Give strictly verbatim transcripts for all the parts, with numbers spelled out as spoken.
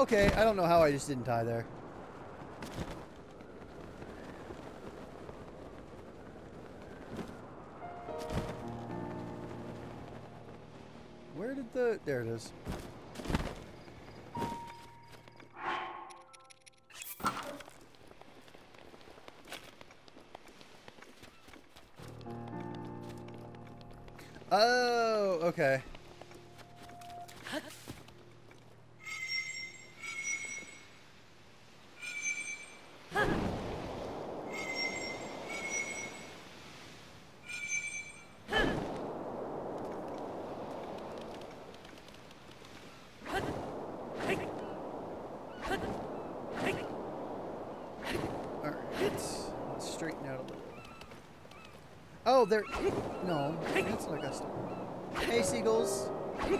Okay, I don't know how I just didn't die there. Where did the... There it is. Oh, okay. Oh, they're... No, that's like us. Hey, seagulls.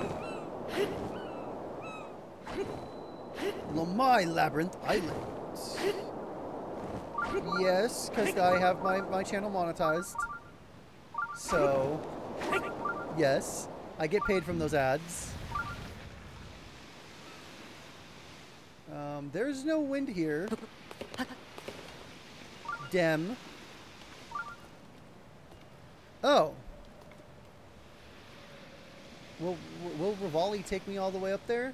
My Labyrinth Islands. Yes, because I have my, my channel monetized. So, yes, I get paid from those ads. Um, there's no wind here. Dem. Oh. Will, will Rivali take me all the way up there?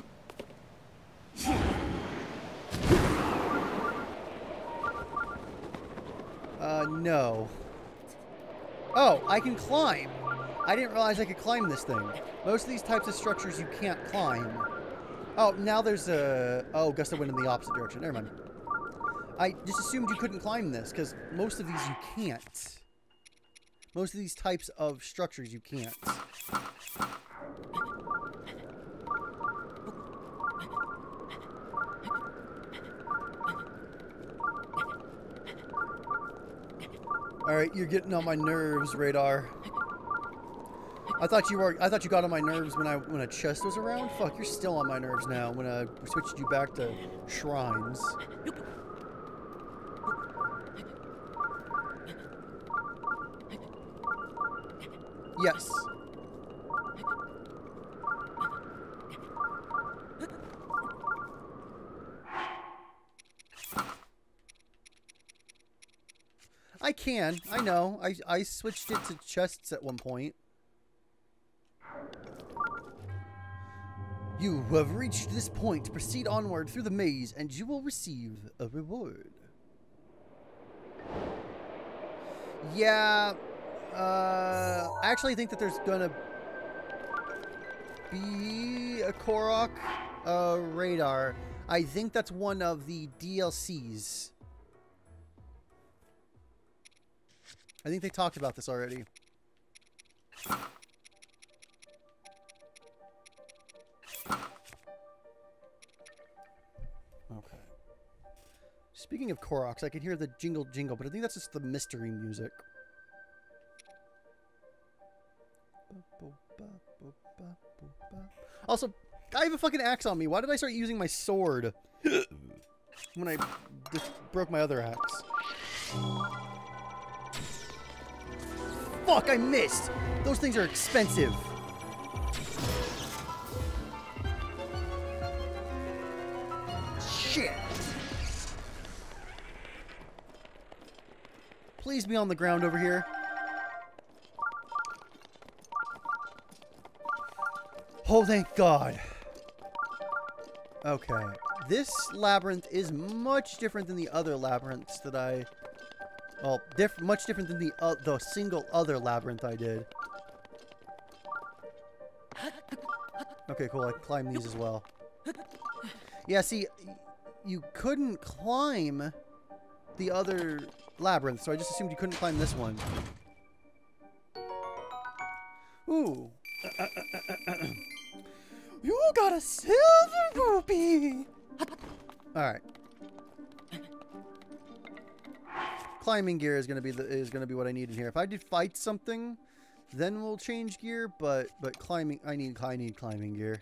Uh, no. Oh, I can climb. I didn't realize I could climb this thing. Most of these types of structures you can't climb. Oh, now there's a... Oh, gust of wind in the opposite direction. Never mind. I just assumed you couldn't climb this, because most of these you can't. Most of these types of structures you can't. Alright, you're getting on my nerves, Radar. I thought you were I thought you got on my nerves when I when a chest was around. Fuck, you're still on my nerves now when I switched you back to shrines. Yes. I can. I know. I, I switched it to chests at one point. You have reached this point. Proceed onward through the maze and you will receive a reward. Yeah. Uh, I actually think that there's gonna be a Korok uh, radar. I think that's one of the D L Cs. I think they talked about this already. Okay. Speaking of Koroks, I could hear the jingle jingle, but I think that's just the mystery music. Also, I have a fucking axe on me. Why did I start using my sword when I just broke my other axe? Fuck, I missed! Those things are expensive. Shit. Please be on the ground over here. Oh, thank God. Okay. This labyrinth is much different than the other labyrinths that I... Well, diff much different than the, uh, the single other labyrinth I did. Okay, cool. I can climb these as well. Yeah, see, you couldn't climb the other labyrinth, so I just assumed you couldn't climb this one. Ooh. You got a silver rupee! Alright. Climbing gear is gonna be the, is gonna be what I need in here. If I did fight something, then we'll change gear, but but climbing I need I need climbing gear.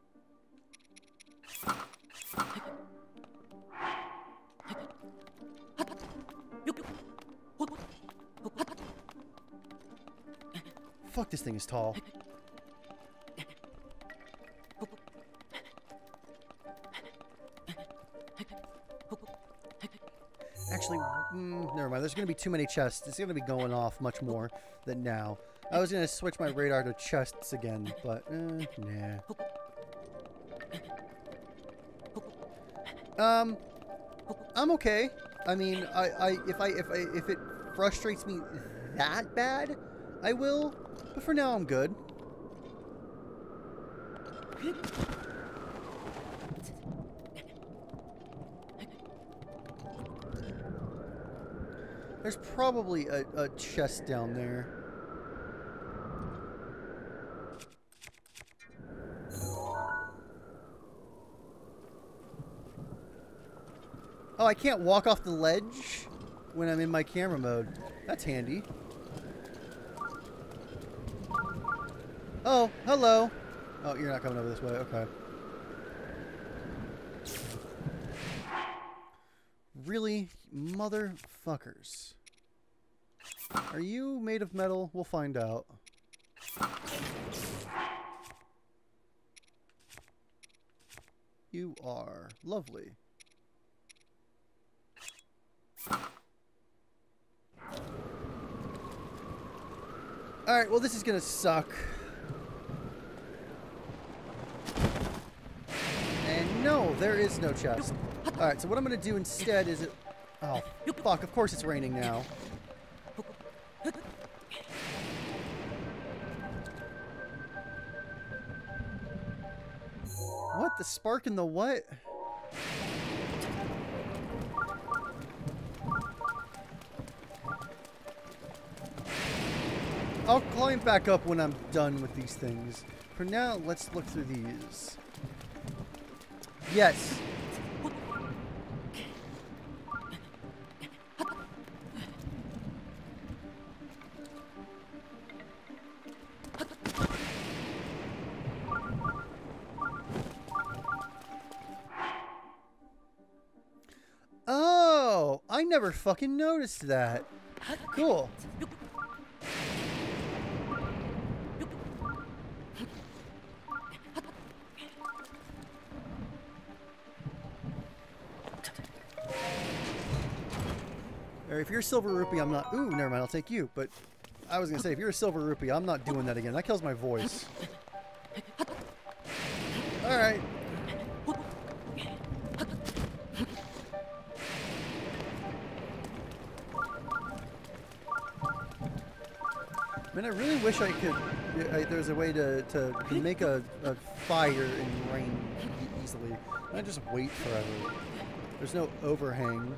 Fuck, this thing is tall. actually, mm, never mind. There's going to be too many chests. It's going to be going off much more than now. I was going to switch my radar to chests again, but eh, nah. Um, I'm okay. I mean, I, I, if I, if I, if it frustrates me that bad, I will. But for now, I'm good. There's probably a, a chest down there. Oh, I can't walk off the ledge when I'm in my camera mode. That's handy. Oh, hello. Oh, you're not coming over this way. Okay. Really? Motherfuckers. Are you made of metal? We'll find out. You are. Lovely. Alright, well this is gonna suck. And no, there is no chest. Alright, so what I'm gonna do instead is it... Oh, fuck, of course it's raining now. What? The spark in the what? I'll climb back up when I'm done with these things. For now, let's look through these. Yes. Oh, I never fucking noticed that. Cool. Or if you're a silver rupee, I'm not... Ooh, never mind, I'll take you. But I was going to say, if you're a silver rupee, I'm not doing that again. That kills my voice. Alright. Man, I really wish I could... I, there's a way to, to make a, a fire in rain easily. I just wait forever. There's no overhang.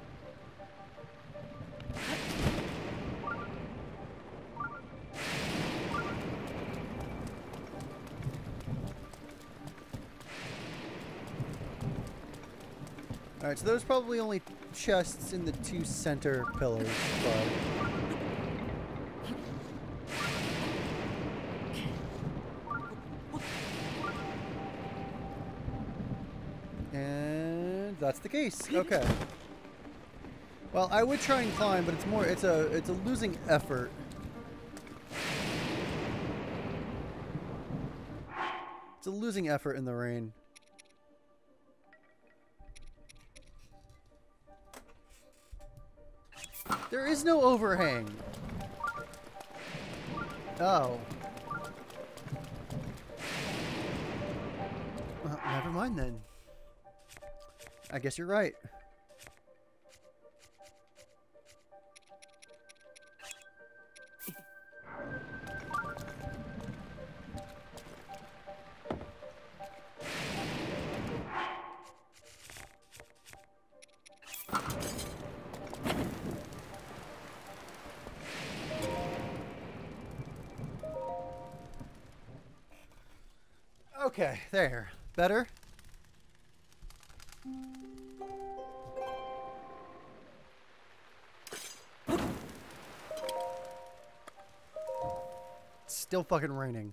Alright, so there's probably only chests in the two center pillars, but... And that's the case. Okay. Well, I would try and climb, but it's more it's a it's a losing effort. It's a losing effort in the rain. There is no overhang. Oh. Well, never mind then. I guess you're right. Okay, there. Better? It's still fucking raining.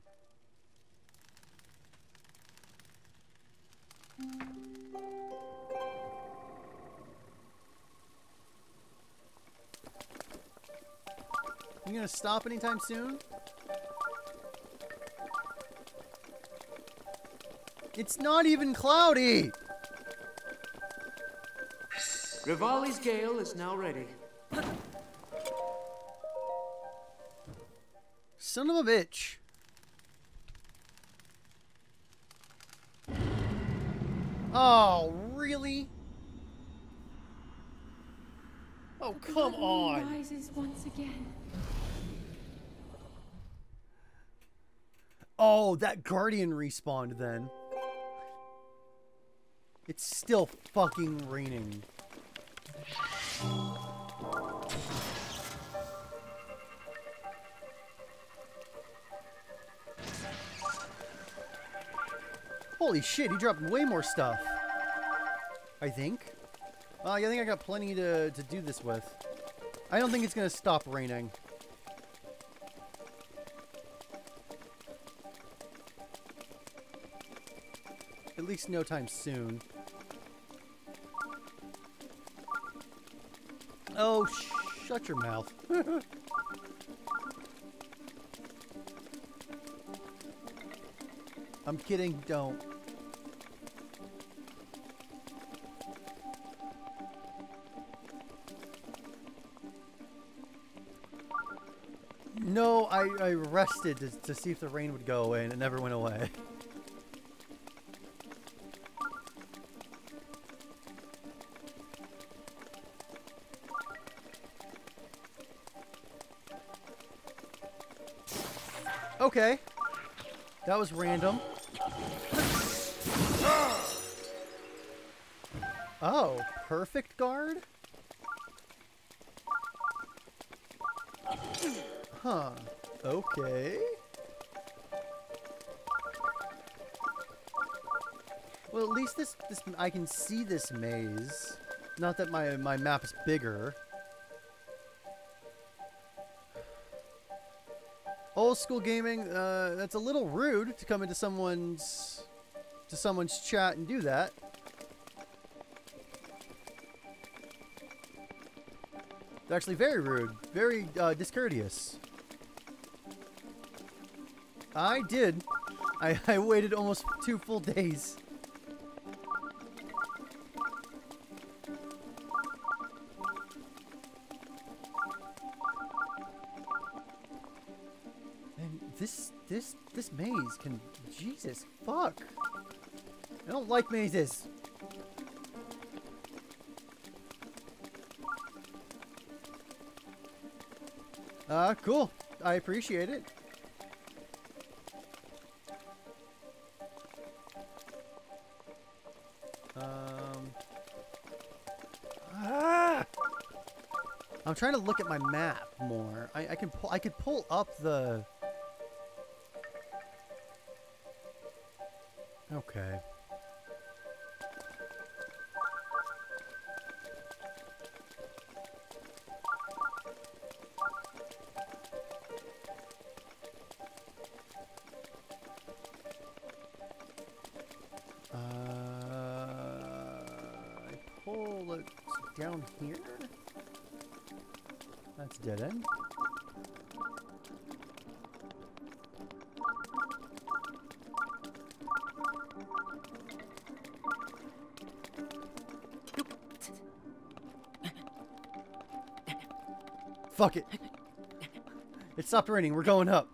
You gonna stop anytime soon? It's not even cloudy! Rivali's gale is now ready. Son of a bitch. Oh, really? Oh, come the on. Rises once again. Oh, that Guardian respawned then. It's still fucking raining. Holy shit, he dropped way more stuff. I think. Uh, I think I got plenty to, to do this with. I don't think it's going to stop raining. At least no time soon. Oh, sh shut your mouth. I'm kidding, don't. No, I, I rested to, to see if the rain would go away, and it never went away. Okay. That was random. Oh, perfect guard? Huh. Okay. Well, at least this, this I can see this maze. Not that my, my map is bigger. Old school gaming, uh, that's a little rude to come into someone's to someone's chat and do that. It's actually very rude, very uh, discourteous. I did. I, I waited almost two full days. This, this, this maze can... Jesus, fuck. I don't like mazes. Uh, cool. I appreciate it. Um... Ah! I'm trying to look at my map more. I, I can pull, I could pull up the... Okay. Uh, I pull it down here. That's dead end. Fuck it. It stopped raining. We're going up.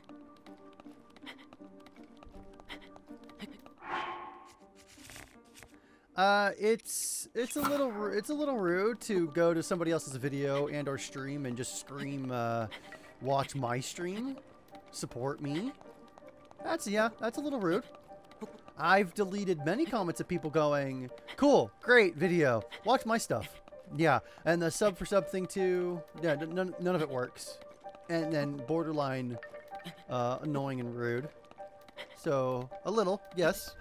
Uh, it's it's a little ru- it's a little rude to go to somebody else's video and or stream and just scream, uh, watch my stream, support me. That's yeah, that's a little rude. I've deleted many comments of people going, "Cool, great video, watch my stuff." Yeah, and the sub for sub thing too. Yeah, none, none of it works. And then borderline uh, annoying and rude. So, a little, yes.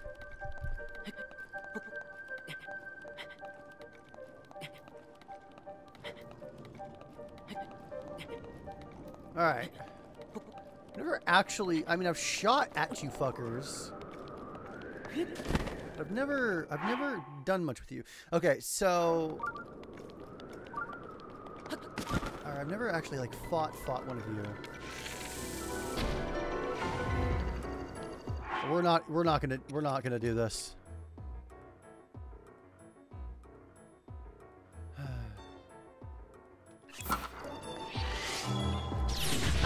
Alright. Never actually, I mean, I've shot at you fuckers. I've never, I've never done much with you. Okay, so... Alright, I've never actually, like, fought, fought one of you. We're not, we're not gonna, we're not gonna do this.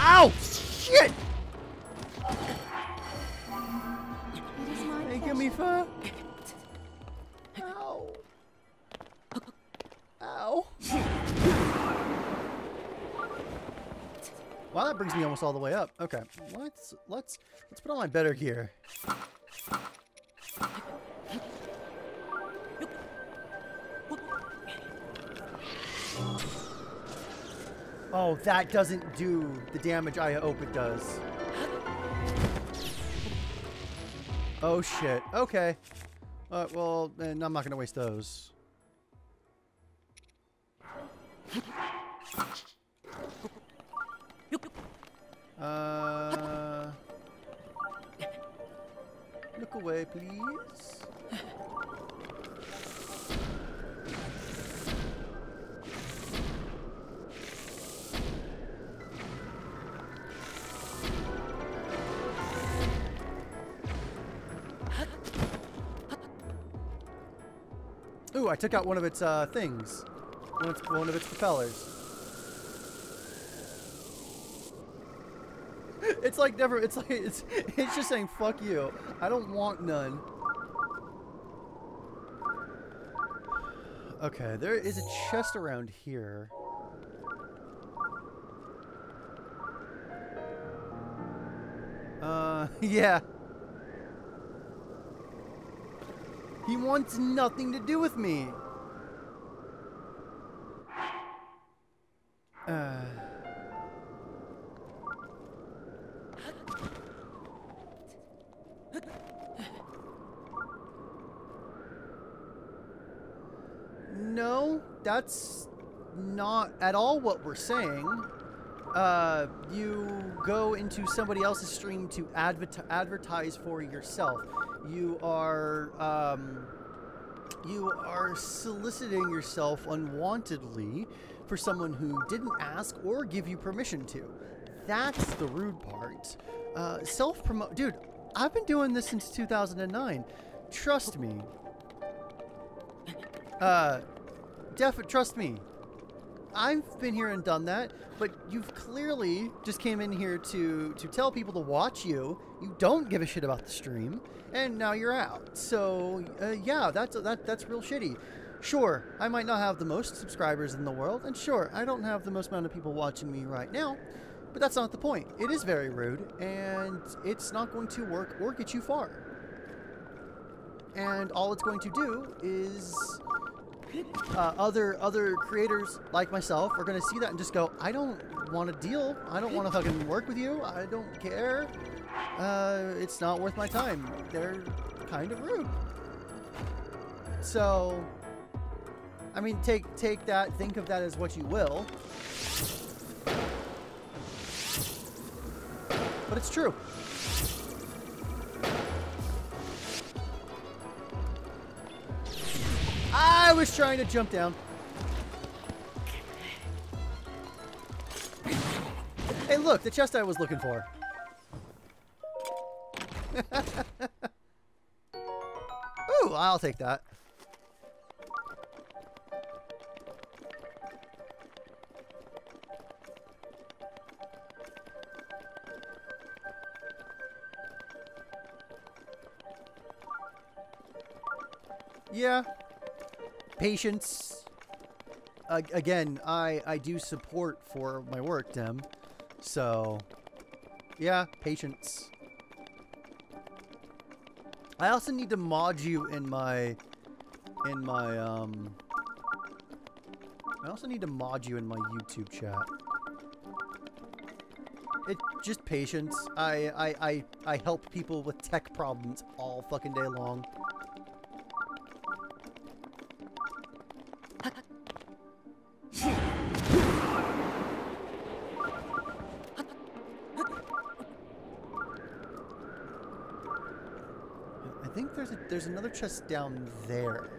Ow! Shit! It is my Hey, give me fur. Ow. Ow. Wow, that brings me almost all the way up. Okay, let's let's let's put on my better gear. Oh, that doesn't do the damage I hope it does. Oh shit. Okay. Uh, well, then I'm not gonna waste those. Uh, look away, please. Ooh, I took out one of its uh, things. One of its, one of its propellers. It's like never, it's like, it's, it's just saying, fuck you. I don't want none. Okay, there is a chest around here. Uh, yeah. He wants nothing to do with me. Uh... No, that's not at all what we're saying. Uh, you go into somebody else's stream to adver- advertise for yourself. You are, um, you are soliciting yourself unwantedly for someone who didn't ask or give you permission to. That's the rude part. Uh, self-promote, dude, I've been doing this since two thousand nine. Trust me. Uh, def- trust me. I've been here and done that, but you've clearly just came in here to, to tell people to watch you. You don't give a shit about the stream, and now you're out. So, uh, yeah, that's, that, that's real shitty. Sure, I might not have the most subscribers in the world, and sure, I don't have the most amount of people watching me right now, but that's not the point. It is very rude, and it's not going to work or get you far. And all it's going to do is... Uh, other other creators like myself are going to see that and just go, I don't want to deal. I don't want to fucking work with you. I don't care. Uh, it's not worth my time. They're kind of rude. So, I mean, take take that. Think of that as what you will. But it's true. I was trying to jump down. Hey, look, the chest I was looking for. Ooh, I'll take that. Yeah. Patience. Uh, again, I, I do support for my work, Dem. So, yeah, patience. I also need to mod you in my, in my, um... I also need to mod you in my YouTube chat. It, just patience. I, I, I, I help people with tech problems all fucking day long. I think there's a, there's another chest down there.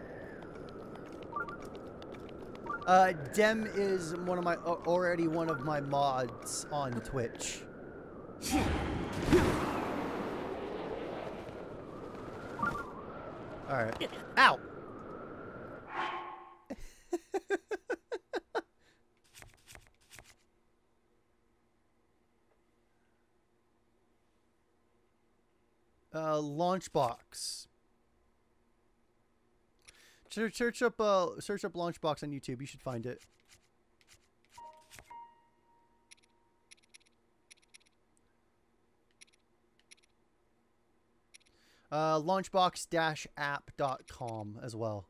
Uh, Dem is one of my already one of my mods on Twitch. All right. Ow. Launchbox. Search, search up, uh, search up Launchbox on YouTube. You should find it. Uh, launchbox dash app dot com as well.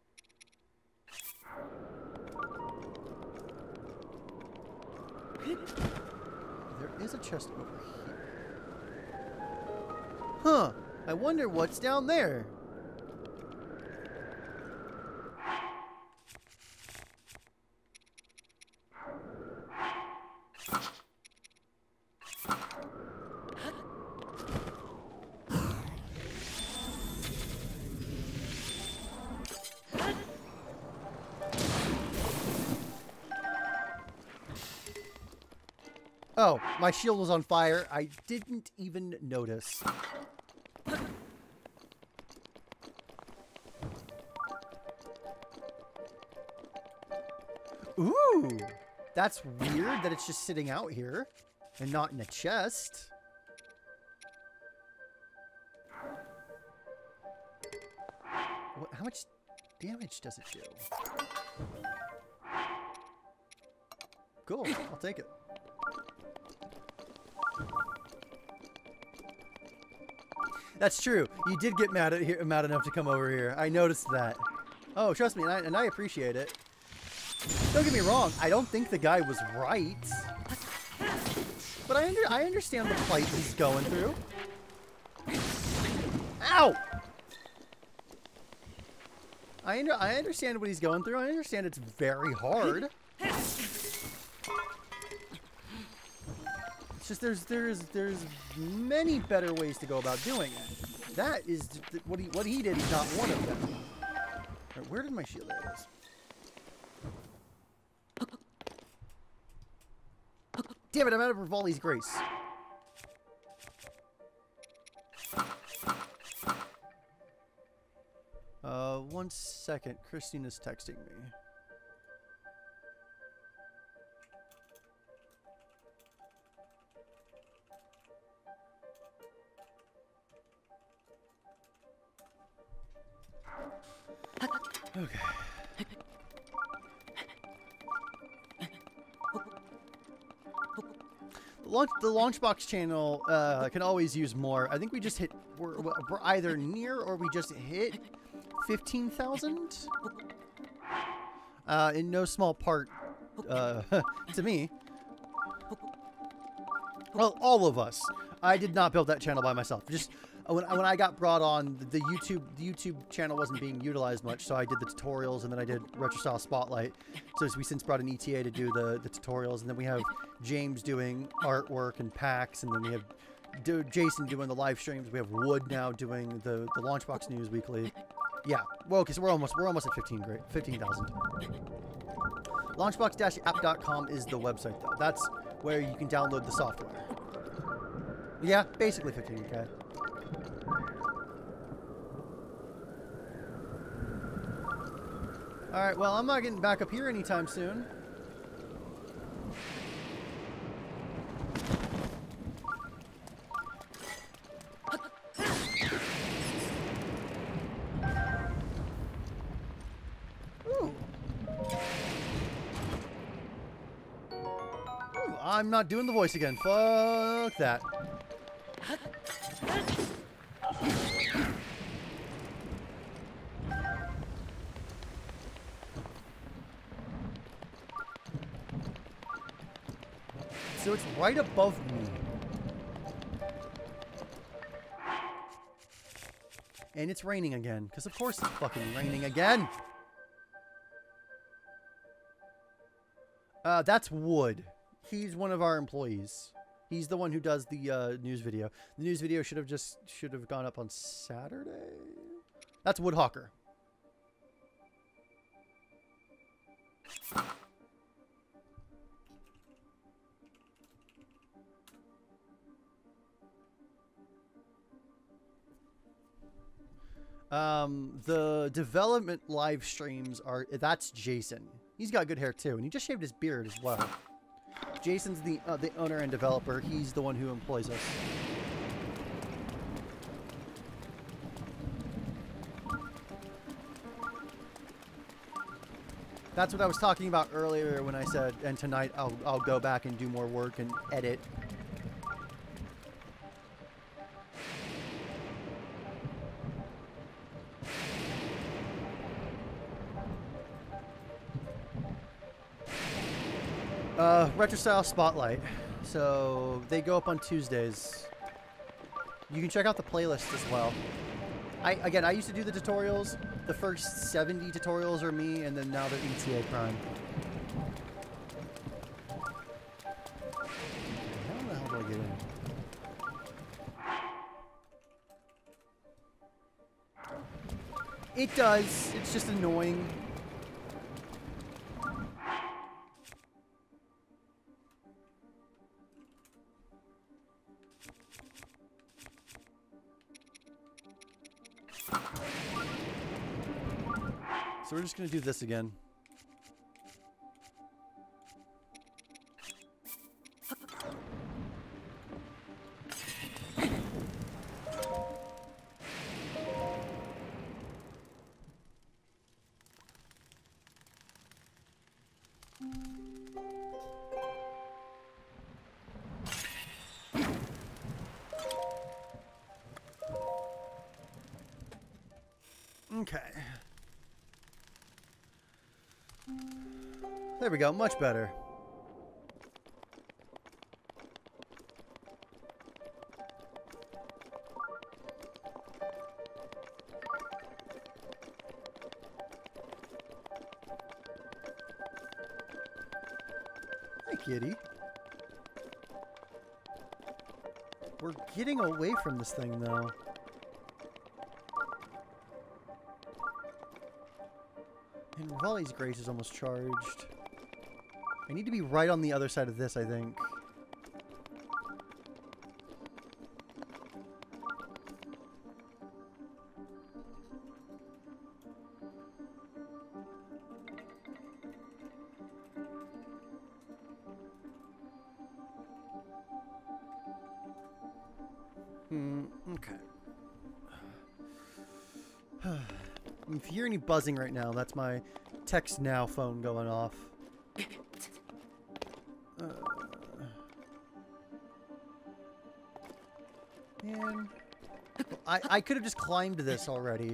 There is a chest over here. Huh. I wonder what's down there. Oh, my shield was on fire. I didn't even notice. Ooh, that's weird that it's just sitting out here and not in a chest. What, how much damage does it do? Cool, I'll take it. That's true. You did get mad at here, mad enough to come over here. I noticed that. Oh, trust me, and I, and I appreciate it. Don't get me wrong. I don't think the guy was right, but I under, I understand the plight he's going through. Ow! I under, I understand what he's going through. I understand it's very hard. Just there's there's there's many better ways to go about doing it. That is what he what he did. He's not one of them. Right, where did my shield? There it is. Damn it! I'm out of Rivali's grace. Uh, one second. Christina's texting me. Okay. Launch, the Launchbox channel uh, can always use more. I think we just hit, we're, we're either near or we just hit fifteen thousand. Uh, in no small part uh, to me. Well, all of us. I did not build that channel by myself. Just when, when I got brought on, the YouTube the YouTube channel wasn't being utilized much, so I did the tutorials, and then I did Retro Style Spotlight. So we since brought an E T A to do the, the tutorials, and then we have James doing artwork and packs, and then we have do, Jason doing the live streams. We have Wood now doing the, the Launchbox News Weekly. Yeah, well, okay, so we're almost we're almost at fifteen great fifteen thousand. Launchbox dash app dot com is the website, though. That's where you can download the software. Yeah, basically fifteen K. Alright, well, I'm not getting back up here anytime soon. Ooh. Ooh, I'm not doing the voice again. Fuck that. So it's right above me. And it's raining again, because of course it's fucking raining again. Uh, that's Wood. He's one of our employees. He's the one who does the uh, news video. The news video should have just should have gone up on Saturday. That's Woodhawker. Um, the development live streams are, that's Jason. He's got good hair too, and he just shaved his beard as well. Jason's the uh, the owner and developer. He's the one who employs us. That's what I was talking about earlier when I said, and tonight I'll, I'll go back and do more work and edit. Uh, Retro Style Spotlight. So they go up on Tuesdays. You can check out the playlist as well. I Again, I used to do the tutorials. The first seventy tutorials are me, and then now they're E T A Prime. How the hell do I get in? It does. It's just annoying. So we're just going to do this again. Okay. There we go, much better. Hi, kitty. We're getting away from this thing, though. And Rivali's Grace is almost charged. I need to be right on the other side of this, I think. Hmm, okay. If you hear any buzzing right now, that's my text now phone going off. Uh, man, I I could have just climbed this already.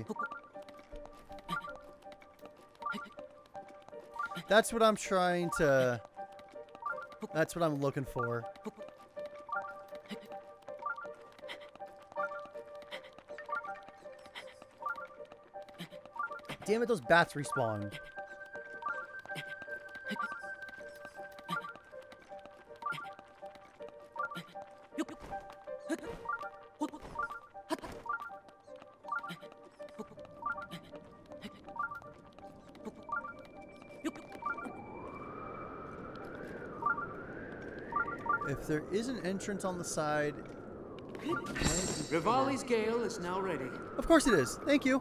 That's what I'm trying to. That's what I'm looking for. Damn it, those bats respawn. If there is an entrance on the side... Rivali's Gale is now ready. Of course it is. Thank you.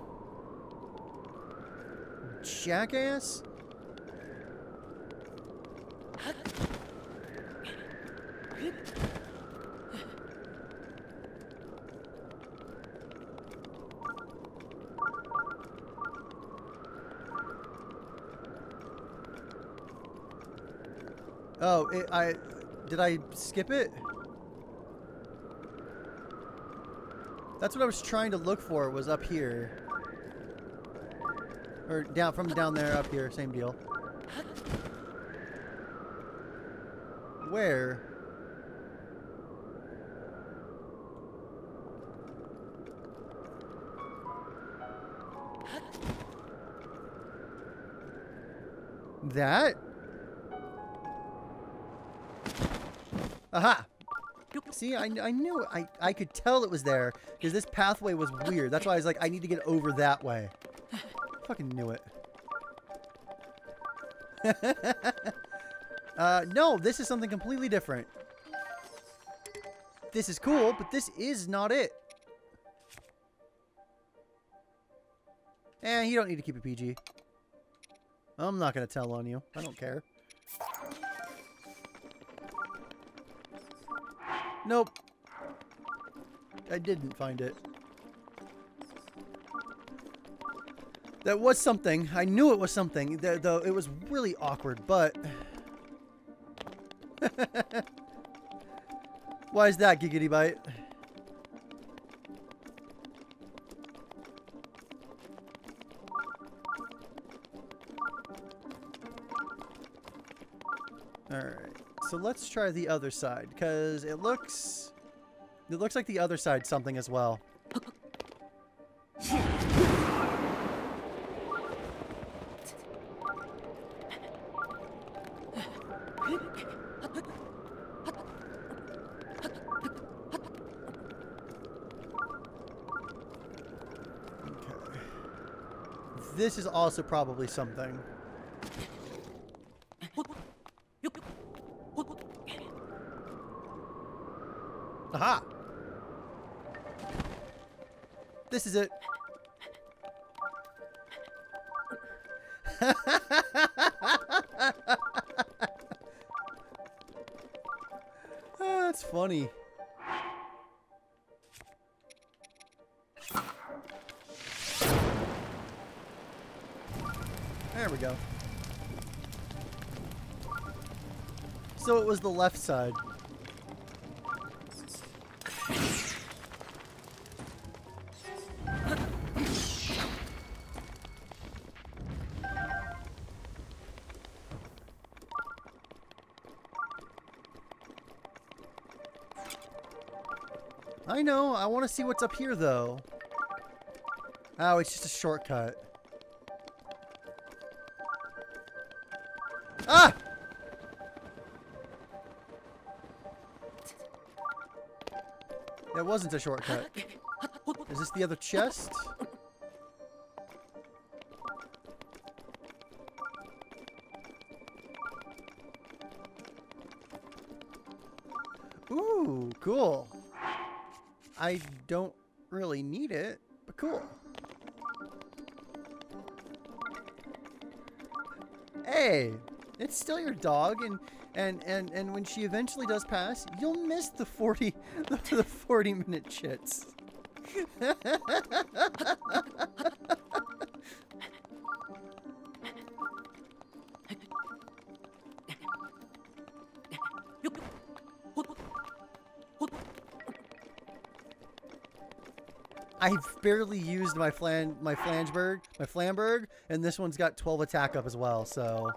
Jackass? Oh, it, I... Did I skip it? That's what I was trying to look for, was up here. Or down, from down there up here, same deal. Where? That? Aha! See, I, I knew it. I, I could tell it was there, because this pathway was weird. That's why I was like, I need to get over that way. Fucking knew it. uh, no, this is something completely different. This is cool, but this is not it. Eh, you don't need to keep it P G. I'm not going to tell on you. I don't care. Nope. I didn't find it. That was something. I knew it was something. Th though it was really awkward, but... Why is that, Giggity Bite? Alright, so let's try the other side, because it looks... It looks like the other side's something as well. This is also probably something. Aha! This is it. Oh, that's funny. There we go. So it was the left side. I know, I want to see what's up here though. Oh, it's just a shortcut. Ah! That wasn't a shortcut. Is this the other chest? Ooh, cool. I don't really need it, but cool. Hey! It's still your dog, and and and and when she eventually does pass, you'll miss the forty the, the forty minute chits. I've barely used my flan my flangeberg my flamberg, and this one's got twelve attack up as well. So.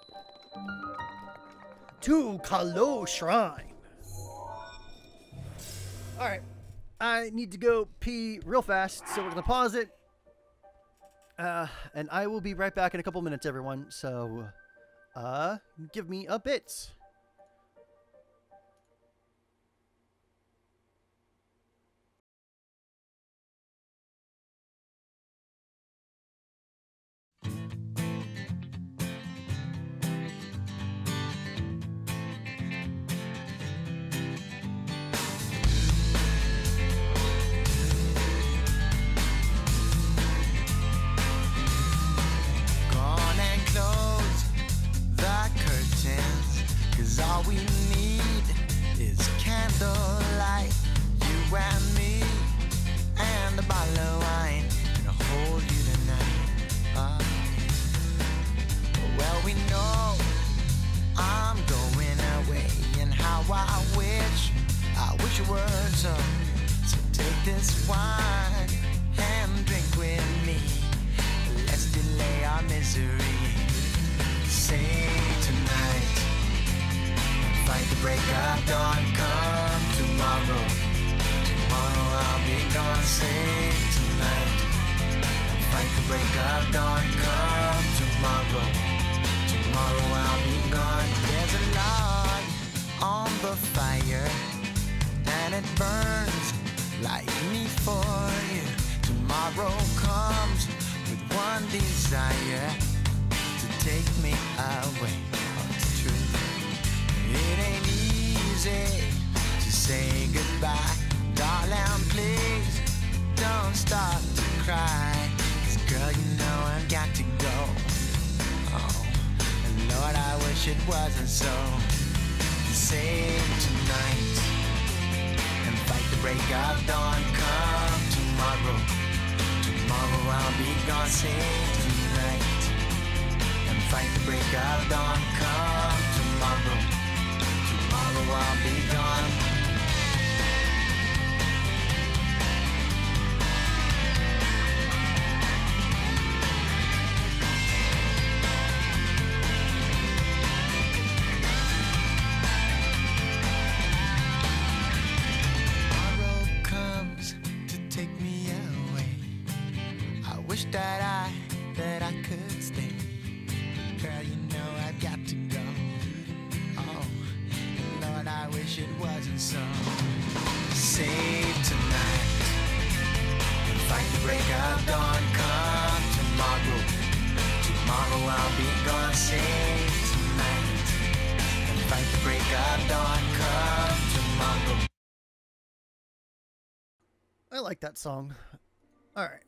To Kalo Shrine. Alright. I need to go pee real fast, so we're going to pause it. Uh, and I will be right back in a couple minutes, everyone. So, uh, give me a bit. All we need is candlelight, you and me, and a bottle of wine, gonna hold you tonight. Uh, well, we know I'm going away, and how I wish, I wish it were so. So take this wine and drink with me. Let's delay our misery. Say tonight. Fight the break of dawn, come tomorrow. Tomorrow I'll be gone, say tonight. Fight the break of dawn, come tomorrow. Tomorrow I'll be gone. There's a log on the fire, and it burns like me for you. Tomorrow comes with one desire, to take me away. Oh, it's true. It ain't easy to say goodbye. Darling, please don't start to cry. 'Cause girl, you know I've got to go. Oh, and Lord, I wish it wasn't so. Save tonight and fight the break of dawn. Come tomorrow. Tomorrow I'll be gone, save tonight, and fight the break of dawn. Come tomorrow, tomorrow I'll be gone. That I, that I could stay. Girl, you know I've got to go. Oh, Lord, I wish it wasn't so. Save tonight and fight the break of dawn. Come tomorrow, tomorrow I'll be gone. Save tonight and fight the break of dawn. Come tomorrow. I like that song. All right.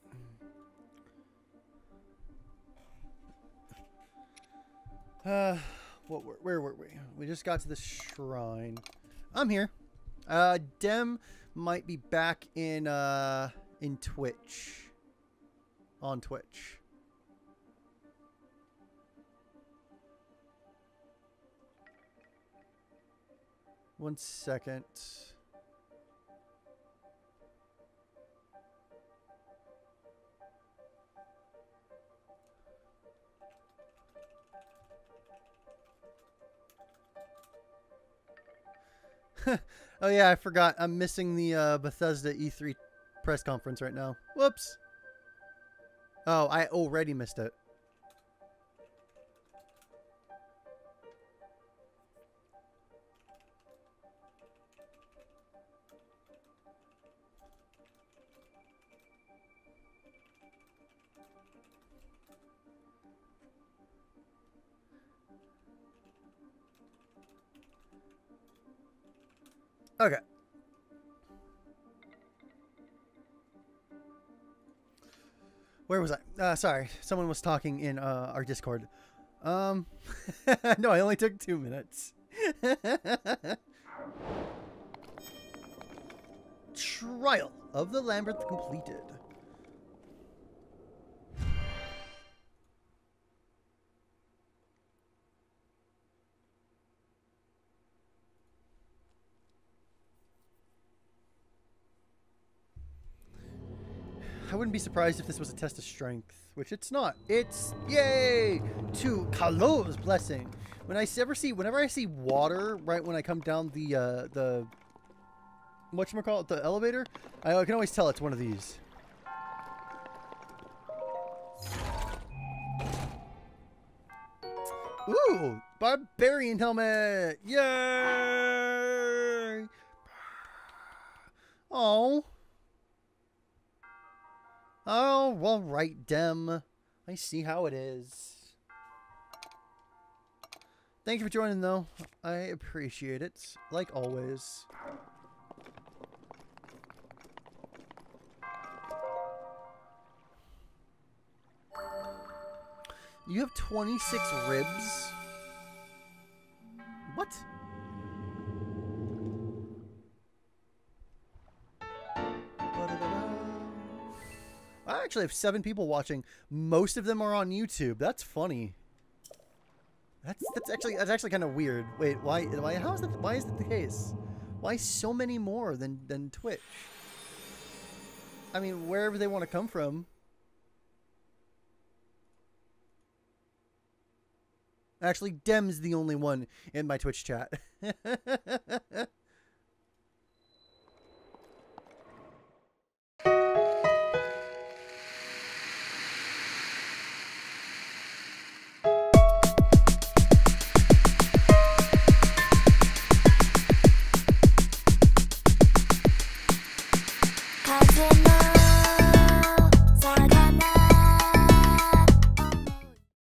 Uh, what were, where were we? We just got to the shrine. I'm here. Uh, Dem might be back in, uh, in Twitch. On Twitch. One second. Oh yeah, I forgot. I'm missing the uh, Bethesda E three press conference right now. Whoops. Oh, I already missed it. Okay. Where was I? Uh, sorry, someone was talking in uh, our Discord. Um, no, I only took two minutes. Trial of the Labyrinth completed. I wouldn't be surprised if this was a test of strength, which it's not. It's, yay, to Kalo's blessing. When I ever see, whenever I see water right when I come down the, uh, the, whatchamacallit, the elevator, I can always tell it's one of these. Ooh, barbarian helmet, yay! Oh. Oh, all right, Dem. I see how it is. Thank you for joining, though. I appreciate it, like always. You have twenty-six ribs? What? I actually have seven people watching. Most of them are on YouTube. That's funny. That's that's actually that's actually kind of weird. Wait, why why how is that why is that the case? Why so many more than than Twitch? I mean, wherever they want to come from. Actually, Dem's the only one in my Twitch chat.